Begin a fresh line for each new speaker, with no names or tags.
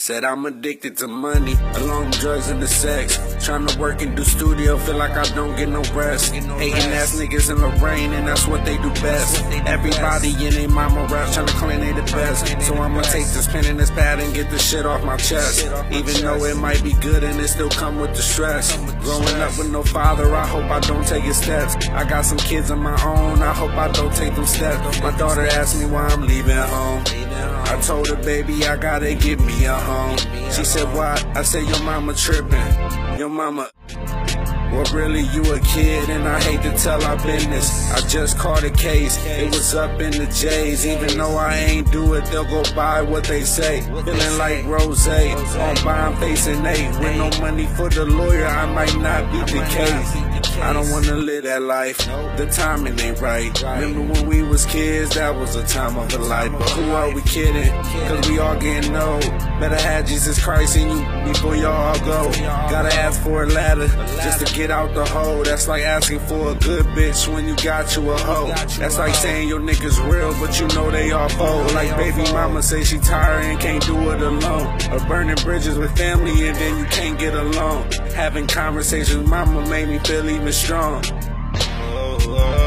Said I'm addicted to money, along with drugs and the sex. Tryna work and do studio, feel like I don't get no rest. Hating ass niggas in the rain, and that's what they do best. Everybody in they mama rap tryna claim they the best. So I'ma take this pen and this pad and get this shit off my chest. Even though it might be good and it still come with the stress. Growing up with no father, I hope I don't take his steps. I got some kids of my own, I hope I don't take them steps. My daughter asked me why I'm leaving home. I told her, baby, I gotta get me a home. She said, why? I said, your mama tripping. Your mama... Well, really, you a kid, and I hate to tell our business. I just caught a case, it was up in the J's. Even though I ain't do it, they'll go by what they say. Feeling like Rose, on bond facing 8. With no money for the lawyer, I might not beat the case. I don't wanna live that life, the timing ain't right. Remember when we was kids, that was a time of a life. But who are we kidding? Cause we all getting old. Better have Jesus Christ in you before y'all all go. Gotta ask for a ladder just to get out the hole. That's like asking for a good bitch when you got you a hoe. That's like saying your niggas real, but you know they all fold. Like baby mama say she tired and can't do it alone. Or burning bridges with family and then you can't get along. Having conversations with mama made me feel even strong.